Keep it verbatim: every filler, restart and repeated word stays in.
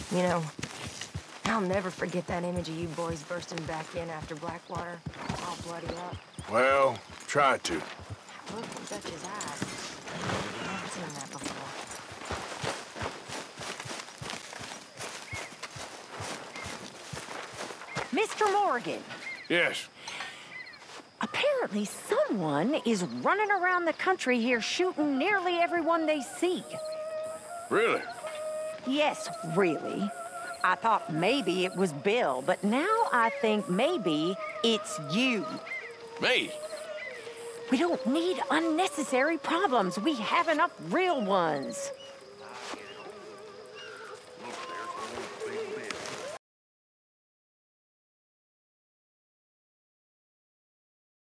You know, I'll never forget that image of you boys bursting back in after Blackwater, all bloody up. Well, try to. Look in Dutch's eyes. I've never seen that before. Mister Morgan. Yes. Apparently someone is running around the country here shooting nearly everyone they see. Really? Yes, really. I thought maybe it was Bill, but now I think maybe it's you. Me? We don't need unnecessary problems. We have enough real ones.